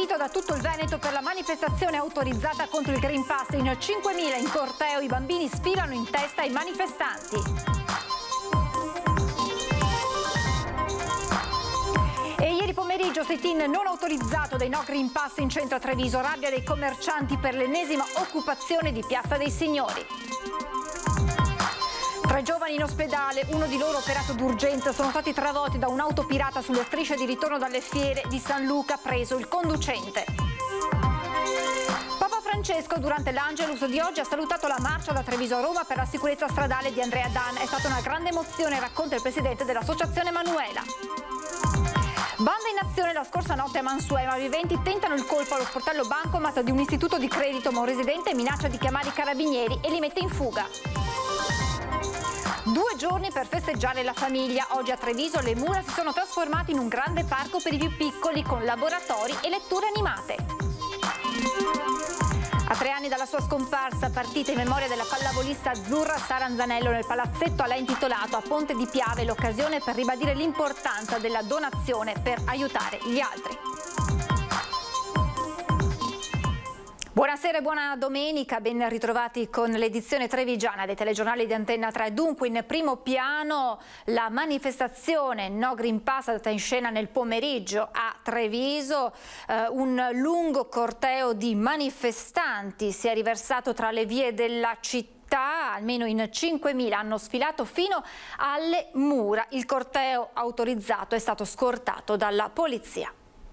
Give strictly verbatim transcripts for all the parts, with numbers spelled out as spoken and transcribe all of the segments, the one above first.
riunito da tutto il Veneto per la manifestazione autorizzata contro il Green Pass. In cinquemila in corteo i bambini sfilano in testa ai manifestanti. E ieri pomeriggio sit-in non autorizzato dei no Green Pass in centro a Treviso, rabbia dei commercianti per l'ennesima occupazione di Piazza dei Signori. Tre giovani in ospedale, uno di loro operato d'urgenza, sono stati travolti da un'auto pirata sulle strisce di ritorno dalle fiere di San Luca, preso il conducente. Papa Francesco durante l'Angelus di oggi ha salutato la marcia da Treviso a Roma per la sicurezza stradale di Andrea Dan. È stata una grande emozione, racconta il presidente dell'associazione Emanuela. Banda in azione la scorsa notte a Mansuema, viventi tentano il colpo allo sportello bancomat di un istituto di credito, ma un residente minaccia di chiamare i carabinieri e li mette in fuga. Due giorni per festeggiare la famiglia. Oggi a Treviso le mura si sono trasformate in un grande parco per i più piccoli con laboratori e letture animate. A tre anni dalla sua scomparsa, partita in memoria della pallavolista azzurra Sara Anzanello, nel palazzetto a lei intitolato a Ponte di Piave, l'occasione per ribadire l'importanza della donazione per aiutare gli altri. Buonasera e buona domenica, ben ritrovati con l'edizione trevigiana dei telegiornali di Antenna tre. Dunque in primo piano la manifestazione No Green Pass data in scena nel pomeriggio a Treviso, eh, un lungo corteo di manifestanti si è riversato tra le vie della città. Almeno in cinquemila hanno sfilato fino alle mura. Il corteo autorizzato è stato scortato dalla polizia.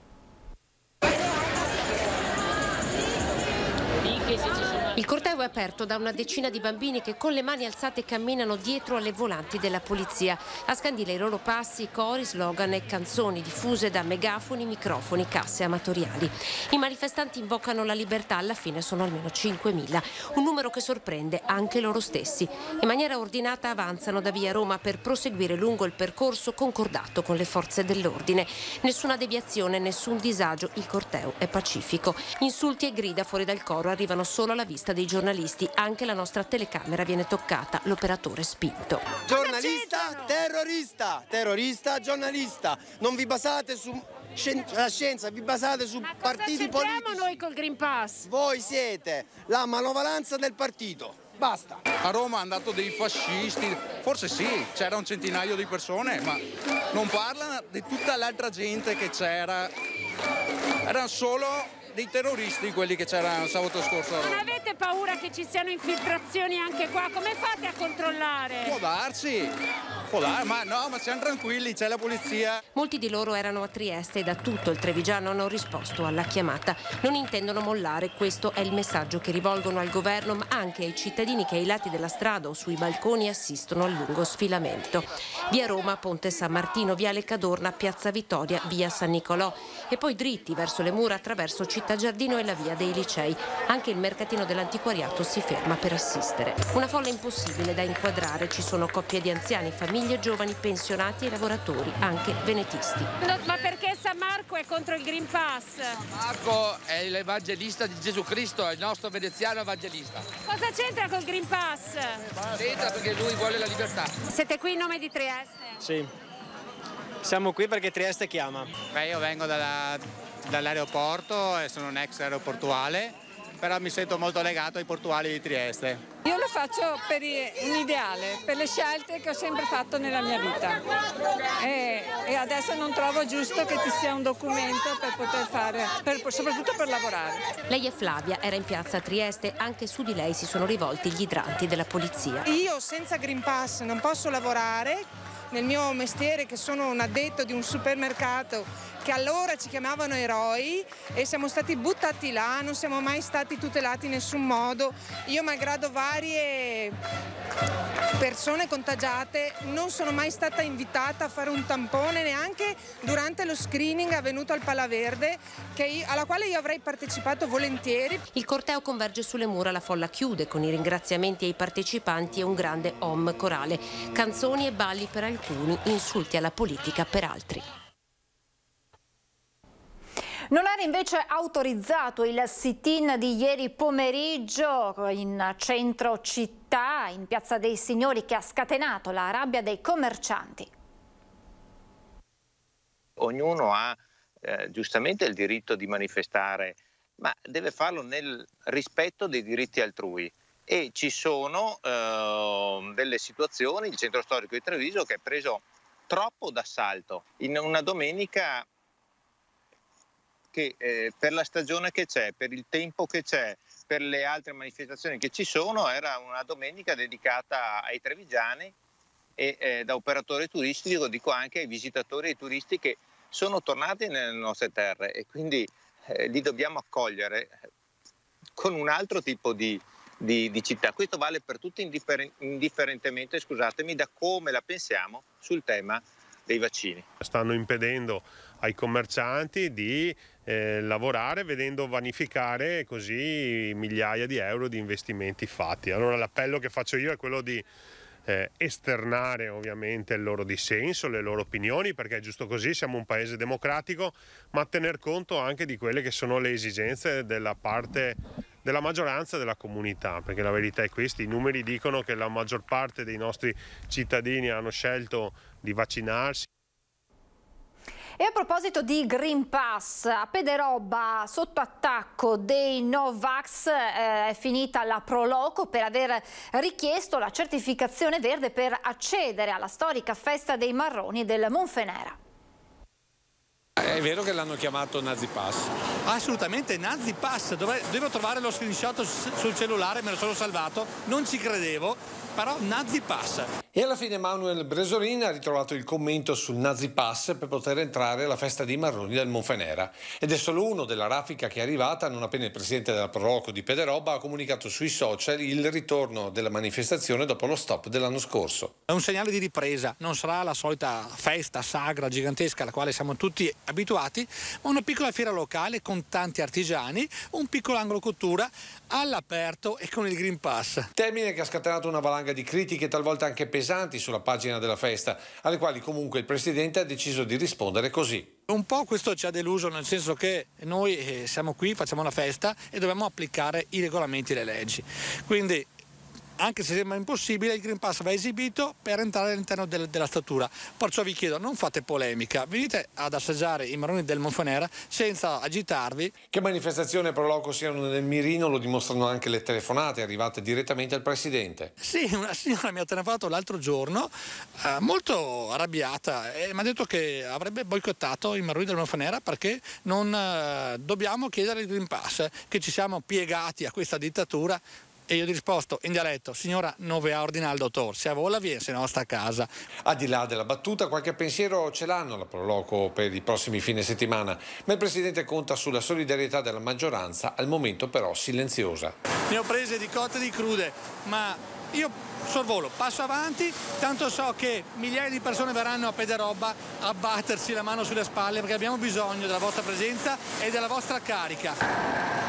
Il corteo è aperto da una decina di bambini che con le mani alzate camminano dietro alle volanti della polizia. A scandire i loro passi, cori, slogan e canzoni diffuse da megafoni, microfoni, casse amatoriali. I manifestanti invocano la libertà, alla fine sono almeno cinquemila, un numero che sorprende anche loro stessi. In maniera ordinata avanzano da via Roma per proseguire lungo il percorso concordato con le forze dell'ordine. Nessuna deviazione, nessun disagio, il corteo è pacifico. Insulti e grida fuori dal coro arrivano solo alla vista dei giornalisti. Anche la nostra telecamera viene toccata, l'operatore spinto. Giornalista, terrorista, terrorista, giornalista. Non vi basate su la scienza, vi basate su Ma partiti cosa politici. noi col Green Pass? Voi siete la manovalanza del partito. Basta. A Roma hanno andato dei fascisti, forse sì, c'era un centinaio di persone, ma non parlano di tutta l'altra gente che c'era. Erano solo dei terroristi quelli che c'erano sabato scorso. Non avete paura che ci siano infiltrazioni anche qua? Come fate a controllare? Può darsi, può darsi, ma no, ma siamo tranquilli, c'è la polizia. Molti di loro erano a Trieste e da tutto il trevigiano hanno risposto alla chiamata. Non intendono mollare, questo è il messaggio che rivolgono al governo, ma anche ai cittadini che ai lati della strada o sui balconi assistono al lungo sfilamento. Via Roma, Ponte San Martino, Viale Cadorna, Piazza Vittoria, Via San Nicolò e poi dritti verso le mura attraverso Città Giardino e la via dei Licei. Anche il mercatino dell'antiquariato si ferma per assistere. Una folla impossibile da inquadrare. Ci sono coppie di anziani, famiglie, giovani, pensionati e lavoratori, anche venetisti. No, ma perché San Marco è contro il Green Pass? San Marco è l'evangelista di Gesù Cristo, è il nostro veneziano evangelista. Cosa c'entra col Green Pass? C'entra perché lui vuole la libertà. Siete qui in nome di Trieste? Sì, siamo qui perché Trieste chiama. Beh, io vengo dalla, dall'aeroporto e sono un ex aeroportuale, però mi sento molto legato ai portuali di Trieste. Io lo faccio per un ideale, per le scelte che ho sempre fatto nella mia vita e, e adesso non trovo giusto che ci sia un documento per poter fare, per, soprattutto per lavorare. Lei è Flavia, era in piazza a Trieste, anche su di lei si sono rivolti gli idranti della polizia. Io senza Green Pass non posso lavorare nel mio mestiere, che sono un addetto di un supermercato che allora ci chiamavano eroi e siamo stati buttati là, non siamo mai stati tutelati in nessun modo. Io, malgrado varie persone contagiate, non sono mai stata invitata a fare un tampone neanche durante lo screening avvenuto al Palaverde, che io, alla quale io avrei partecipato volentieri. Il corteo converge sulle mura, la folla chiude con i ringraziamenti ai partecipanti e un grande om corale, canzoni e balli per alcuni, insulti alla politica per altri. Non era invece autorizzato il sit-in di ieri pomeriggio in centro città, in Piazza dei Signori, che ha scatenato la rabbia dei commercianti. Ognuno ha eh, giustamente il diritto di manifestare, ma deve farlo nel rispetto dei diritti altrui. E ci sono eh, delle situazioni, il centro storico di Treviso che è preso troppo d'assalto in una domenica che eh, per la stagione che c'è, per il tempo che c'è, per le altre manifestazioni che ci sono, era una domenica dedicata ai trevigiani e eh, da operatore turistico dico anche ai visitatori e ai turisti che sono tornati nelle nostre terre e quindi eh, li dobbiamo accogliere con un altro tipo di, di, di città. Questo vale per tutti indiffer- indifferentemente, scusatemi, da come la pensiamo sul tema dei vaccini. Stanno impedendo ai commercianti di eh, lavorare vedendo vanificare così migliaia di euro di investimenti fatti. Allora l'appello che faccio io è quello di eh, esternare ovviamente il loro dissenso, le loro opinioni, perché è giusto così, siamo un paese democratico, ma tener conto anche di quelle che sono le esigenze della parte della maggioranza della comunità, perché la verità è questa: i numeri dicono che la maggior parte dei nostri cittadini hanno scelto di vaccinarsi. E a proposito di Green Pass, a Pederobba sotto attacco dei Novax eh, è finita la Proloco per aver richiesto la certificazione verde per accedere alla storica festa dei marroni del Monfenera. È vero che l'hanno chiamato Nazi Pass. Assolutamente, Nazi Pass. Dove, devo trovare lo screenshot sul cellulare, me lo sono salvato, non ci credevo, però Nazi Pass. E alla fine Manuel Bresolin ha ritrovato il commento sul Nazi Pass per poter entrare alla festa dei marroni del Monfenera. Ed è solo uno della raffica che è arrivata non appena il presidente della Proloco di Pederobba ha comunicato sui social il ritorno della manifestazione dopo lo stop dell'anno scorso. È un segnale di ripresa, non sarà la solita festa sagra gigantesca alla quale siamo tutti abituati, ma una piccola fiera locale con tanti artigiani, un piccolo angolo cottura all'aperto e con il Green Pass. Termine che ha scatenato una valanga di critiche talvolta anche pesanti sulla pagina della festa, alle quali comunque il presidente ha deciso di rispondere così. Un po' questo ci ha deluso, nel senso che noi eh, siamo qui, facciamo una festa e dobbiamo applicare i regolamenti e le leggi. Quindi, anche se sembra impossibile, il Green Pass va esibito per entrare all'interno del, della struttura. Perciò vi chiedo, non fate polemica, venite ad assaggiare i marroni del Monfenera senza agitarvi. Che manifestazione e Proloco siano nel mirino lo dimostrano anche le telefonate arrivate direttamente al presidente. Sì, una signora mi ha telefonato l'altro giorno, eh, molto arrabbiata, e mi ha detto che avrebbe boicottato i marroni del Monfenera perché non eh, dobbiamo chiedere il Green Pass, che ci siamo piegati a questa dittatura. E io ho risposto in dialetto: signora, non ve ha ordinato il dottor, se a vola viene, se no sta a casa. Al di là della battuta, qualche pensiero ce l'hanno la Proloco per i prossimi fine settimana, ma il presidente conta sulla solidarietà della maggioranza, al momento però silenziosa. Ne ho prese di cotte e di crude, ma io sorvolo, passo avanti, tanto so che migliaia di persone verranno a Pederobba a battersi la mano sulle spalle perché abbiamo bisogno della vostra presenza e della vostra carica.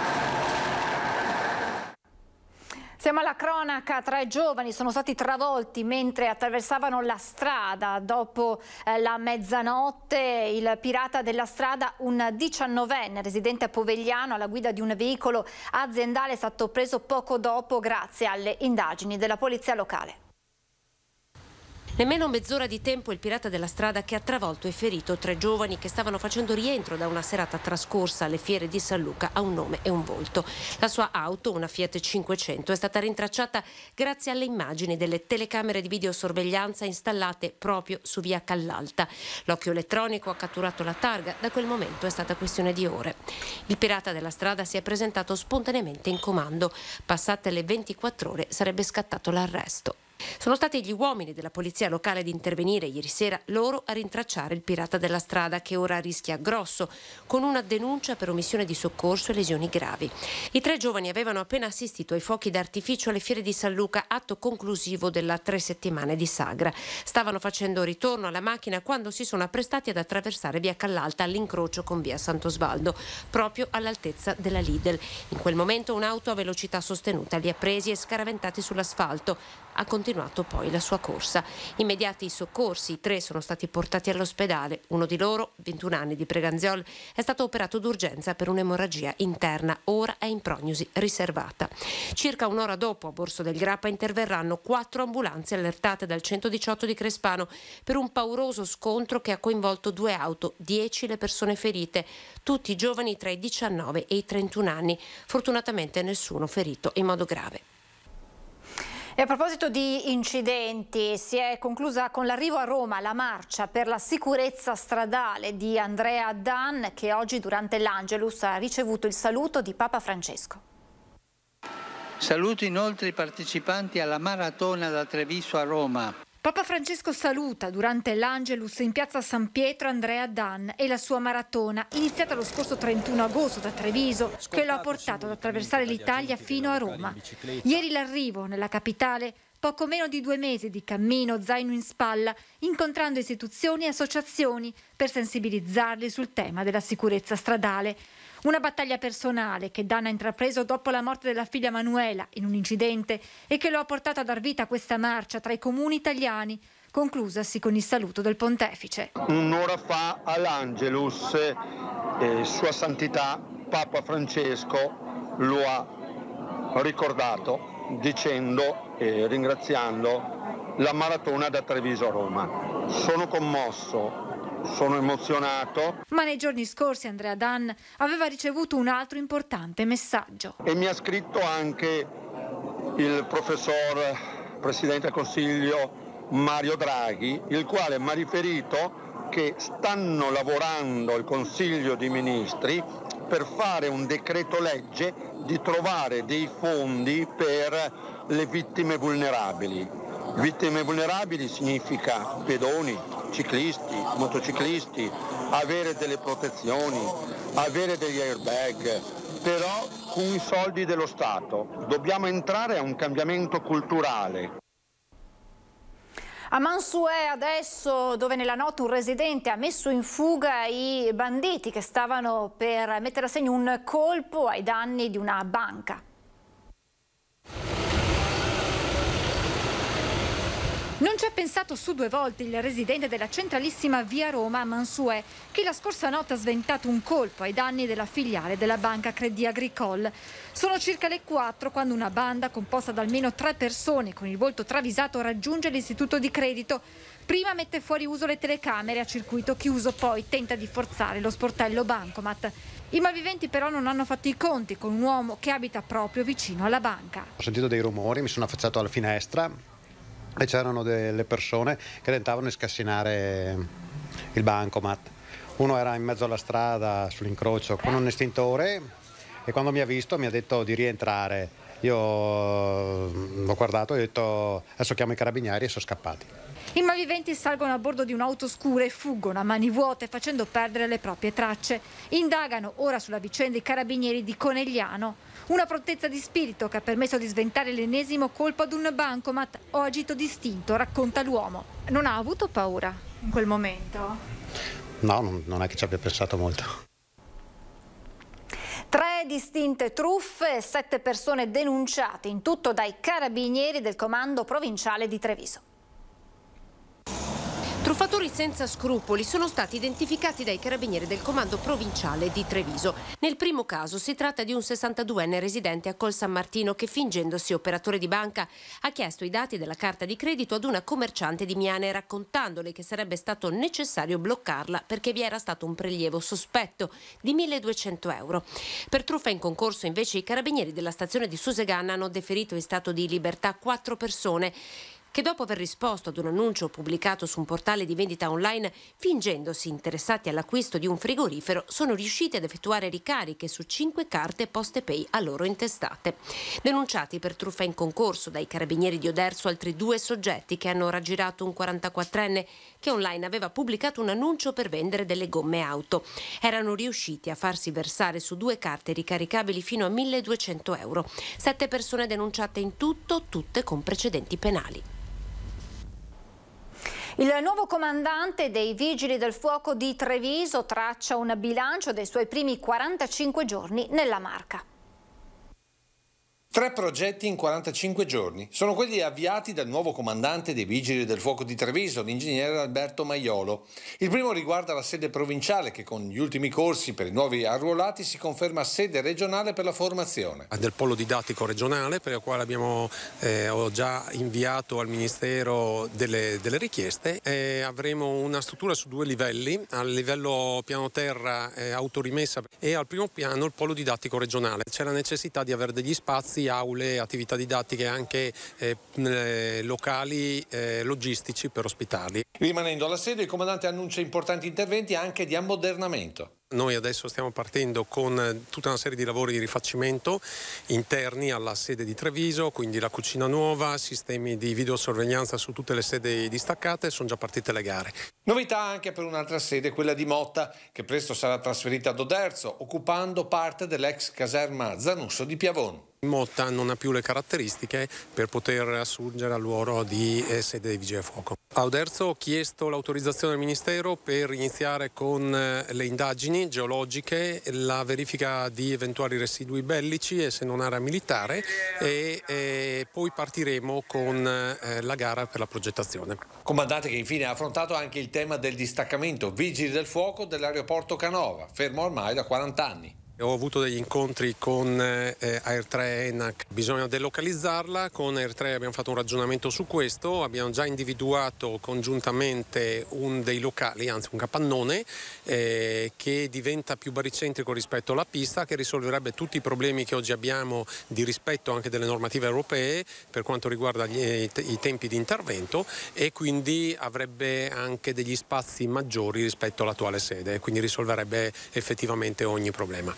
Siamo alla cronaca, tre giovani sono stati travolti mentre attraversavano la strada dopo eh, la mezzanotte. Il pirata della strada, un diciannovenne residente a Povegliano alla guida di un veicolo aziendale, è stato preso poco dopo grazie alle indagini della polizia locale. Nemmeno mezz'ora di tempo il pirata della strada che ha travolto e ferito tre giovani che stavano facendo rientro da una serata trascorsa alle fiere di San Luca ha un nome e un volto. La sua auto, una Fiat cinquecento, è stata rintracciata grazie alle immagini delle telecamere di videosorveglianza installate proprio su via Callalta. L'occhio elettronico ha catturato la targa, da quel momento è stata questione di ore. Il pirata della strada si è presentato spontaneamente in comando. Passate le ventiquattro ore sarebbe scattato l'arresto. Sono stati gli uomini della polizia locale ad intervenire ieri sera, loro a rintracciare il pirata della strada che ora rischia grosso, con una denuncia per omissione di soccorso e lesioni gravi. I tre giovani avevano appena assistito ai fuochi d'artificio alle fiere di San Luca, atto conclusivo della tre settimane di sagra. Stavano facendo ritorno alla macchina quando si sono apprestati ad attraversare via Callalta all'incrocio con via Sant'Osvaldo, proprio all'altezza della Lidl. In quel momento un'auto a velocità sostenuta li ha presi e scaraventati sull'asfalto. ha continuato poi la sua corsa. Immediati soccorsi, tre sono stati portati all'ospedale. Uno di loro, ventuno anni, di Preganziol, è stato operato d'urgenza per un'emorragia interna. Ora è in prognosi riservata. Circa un'ora dopo, a Borso del Grappa, interverranno quattro ambulanze allertate dal centodiciotto di Crespano per un pauroso scontro che ha coinvolto due auto, dieci le persone ferite, tutti giovani tra i diciannove e i trentuno anni. Fortunatamente nessuno ferito in modo grave. E a proposito di incidenti, si è conclusa con l'arrivo a Roma la marcia per la sicurezza stradale di Andrea Dan, che oggi durante l'Angelus ha ricevuto il saluto di Papa Francesco. Saluto inoltre i partecipanti alla maratona da Treviso a Roma. Papa Francesco saluta durante l'Angelus in piazza San Pietro Andrea Dan e la sua maratona, iniziata lo scorso trentuno agosto da Treviso, che lo ha portato ad attraversare l'Italia fino a Roma. Ieri l'arrivo nella capitale, poco meno di due mesi di cammino, zaino in spalla, incontrando istituzioni e associazioni per sensibilizzarli sul tema della sicurezza stradale. Una battaglia personale che Dan ha intrapreso dopo la morte della figlia Manuela in un incidente e che lo ha portato a dar vita a questa marcia tra i comuni italiani, conclusasi con il saluto del pontefice. Un'ora fa all'Angelus eh, Sua Santità Papa Francesco lo ha ricordato dicendo e ringraziando la maratona da Treviso a Roma. Sono commosso. Sono emozionato. Ma nei giorni scorsi Andrea Dan aveva ricevuto un altro importante messaggio. E mi ha scritto anche il professor Presidente del Consiglio Mario Draghi, il quale mi ha riferito che stanno lavorando il Consiglio dei Ministri per fare un decreto legge di trovare dei fondi per le vittime vulnerabili. Vittime vulnerabili significa pedoni, ciclisti, motociclisti, avere delle protezioni, avere degli airbag, però con i soldi dello Stato. Dobbiamo entrare a un cambiamento culturale. A Mansuè adesso, dove nella notte un residente ha messo in fuga i banditi che stavano per mettere a segno un colpo ai danni di una banca. Non ci ha pensato su due volte il residente della centralissima via Roma a Mansuè, che la scorsa notte ha sventato un colpo ai danni della filiale della banca Crédit Agricole. Sono circa le quattro quando una banda composta da almeno tre persone con il volto travisato raggiunge l'istituto di credito. Prima mette fuori uso le telecamere a circuito chiuso, poi tenta di forzare lo sportello bancomat. I malviventi però non hanno fatto i conti con un uomo che abita proprio vicino alla banca. Ho sentito dei rumori, mi sono affacciato alla finestra e c'erano delle persone che tentavano di scassinare il bancomat. Uno era in mezzo alla strada sull'incrocio con un estintore e quando mi ha visto mi ha detto di rientrare. Io ho guardato e ho detto adesso chiamo i carabinieri e sono scappati. I malviventi salgono a bordo di un'auto scura e fuggono a mani vuote facendo perdere le proprie tracce. Indagano ora sulla vicenda i carabinieri di Conegliano. Una prontezza di spirito che ha permesso di sventare l'ennesimo colpo ad un bancomat. Ho agito distinto, racconta l'uomo. Non ha avuto paura in quel momento? No, non è che ci abbia pensato molto. Tre distinte truffe e sette persone denunciate in tutto dai carabinieri del comando provinciale di Treviso. Truffatori senza scrupoli sono stati identificati dai carabinieri del comando provinciale di Treviso. Nel primo caso si tratta di un sessantaduenne residente a Col San Martino che, fingendosi operatore di banca, ha chiesto i dati della carta di credito ad una commerciante di Miane, raccontandole che sarebbe stato necessario bloccarla perché vi era stato un prelievo sospetto di milleduecento euro. Per truffa in concorso invece i carabinieri della stazione di Suseganna hanno deferito in stato di libertà quattro persone che dopo aver risposto ad un annuncio pubblicato su un portale di vendita online, fingendosi interessati all'acquisto di un frigorifero, sono riusciti ad effettuare ricariche su cinque carte PostePay a loro intestate. Denunciati per truffa in concorso dai carabinieri di Oderzo altri due soggetti che hanno raggirato un quarantaquattrenne che online aveva pubblicato un annuncio per vendere delle gomme auto. Erano riusciti a farsi versare su due carte ricaricabili fino a milleduecento euro. Sette persone denunciate in tutto, tutte con precedenti penali. Il nuovo comandante dei Vigili del Fuoco di Treviso traccia un bilancio dei suoi primi quarantacinque giorni nella Marca. Tre progetti in quarantacinque giorni. Sono quelli avviati dal nuovo comandante dei Vigili del Fuoco di Treviso, l'ingegnere Alberto Maiolo. Il primo riguarda la sede provinciale che con gli ultimi corsi per i nuovi arruolati si conferma sede regionale per la formazione. Del polo didattico regionale per il quale abbiamo eh, ho già inviato al Ministero delle, delle richieste. E avremo una struttura su due livelli, al livello piano terra eh, autorimessa e al primo piano il polo didattico regionale. C'è la necessità di avere degli spazi, aule, attività didattiche anche eh, locali, eh, logistici per ospitarli. Rimanendo alla sede, il comandante annuncia importanti interventi anche di ammodernamento. Noi adesso stiamo partendo con tutta una serie di lavori di rifacimento interni alla sede di Treviso, quindi la cucina nuova, sistemi di videosorveglianza su tutte le sedi distaccate, sono già partite le gare. Novità anche per un'altra sede, quella di Motta, che presto sarà trasferita ad Oderzo, occupando parte dell'ex caserma Zanusso di Piavon. Motta non ha più le caratteristiche per poter assurgere al ruolo di eh, sede dei Vigili del Fuoco. A Oderzo ho chiesto l'autorizzazione del Ministero per iniziare con eh, le indagini geologiche, la verifica di eventuali residui bellici e se non era militare e eh, poi partiremo con eh, la gara per la progettazione. Comandante che infine ha affrontato anche il tema del distaccamento Vigili del Fuoco dell'aeroporto Canova, fermo ormai da quaranta anni. Ho avuto degli incontri con eh, Air tre e ENAC, bisogna delocalizzarla, con Air tre abbiamo fatto un ragionamento su questo, abbiamo già individuato congiuntamente un dei locali, anzi un capannone, eh, che diventa più baricentrico rispetto alla pista, che risolverebbe tutti i problemi che oggi abbiamo di rispetto anche delle normative europee per quanto riguarda gli, i, i tempi di intervento e quindi avrebbe anche degli spazi maggiori rispetto all'attuale sede, quindi risolverebbe effettivamente ogni problema.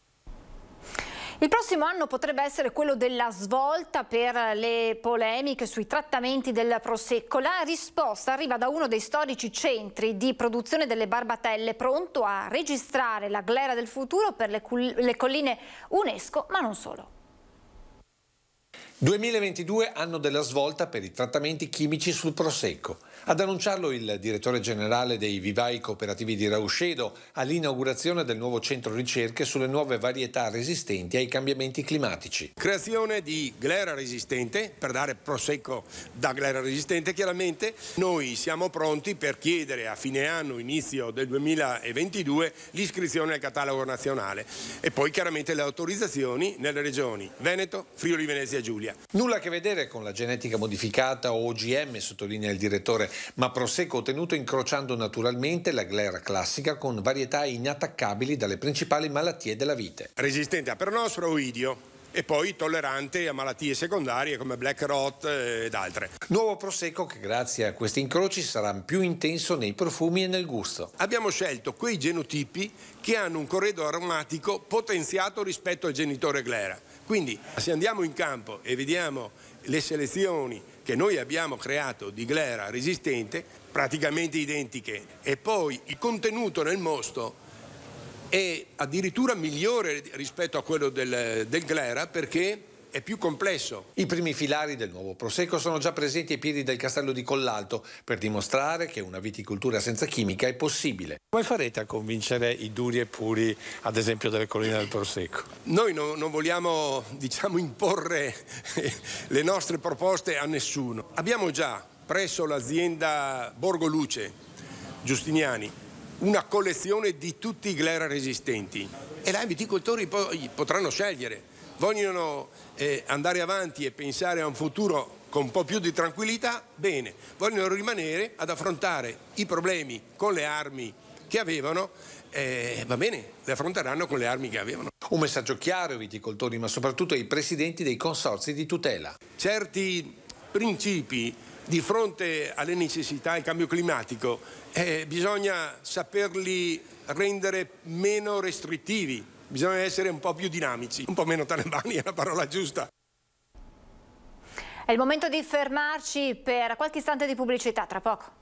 Il prossimo anno potrebbe essere quello della svolta per le polemiche sui trattamenti del Prosecco. La risposta arriva da uno dei storici centri di produzione delle barbatelle, pronto a registrare la glera del futuro per le, le colline UNESCO, ma non solo. duemilaventidue, anno della svolta per i trattamenti chimici sul Prosecco. Ad annunciarlo il direttore generale dei vivai cooperativi di Rauscedo all'inaugurazione del nuovo centro ricerche sulle nuove varietà resistenti ai cambiamenti climatici. Creazione di glera resistente per dare Prosecco da glera resistente. Chiaramente noi siamo pronti per chiedere a fine anno, inizio del duemilaventidue, l'iscrizione al catalogo nazionale e poi chiaramente le autorizzazioni nelle regioni Veneto, Friuli Venezia Giulia. Nulla a che vedere con la genetica modificata o O G M, sottolinea il direttore, ma Prosecco ottenuto incrociando naturalmente la glera classica con varietà inattaccabili dalle principali malattie della vite. Resistente a peronospora o idio e poi tollerante a malattie secondarie come black rot ed altre. Nuovo Prosecco che grazie a questi incroci sarà più intenso nei profumi e nel gusto. Abbiamo scelto quei genotipi che hanno un corredo aromatico potenziato rispetto al genitore glera. Quindi se andiamo in campo e vediamo le selezioni che noi abbiamo creato di glera resistente, praticamente identiche, e poi il contenuto nel mosto è addirittura migliore rispetto a quello del, del glera perché è più complesso. I primi filari del nuovo Prosecco sono già presenti ai piedi del castello di Collalto per dimostrare che una viticoltura senza chimica è possibile. Come farete a convincere i duri e puri, ad esempio, delle colline del Prosecco? Noi no, non vogliamo, diciamo, imporre le nostre proposte a nessuno. Abbiamo già presso l'azienda Borgo Luce Giustiniani una collezione di tutti i glera resistenti e là i viticoltori poi potranno scegliere. Vogliono eh, andare avanti e pensare a un futuro con un po' più di tranquillità? Bene. Vogliono rimanere ad affrontare i problemi con le armi che avevano? Eh, va bene, le affronteranno con le armi che avevano. Un messaggio chiaro ai viticoltori, ma soprattutto ai presidenti dei consorzi di tutela. Certi principi di fronte alle necessità del cambio climatico eh, bisogna saperli rendere meno restrittivi. Bisogna essere un po' più dinamici, un po' meno talebani è la parola giusta. È il momento di fermarci per qualche istante di pubblicità, tra poco.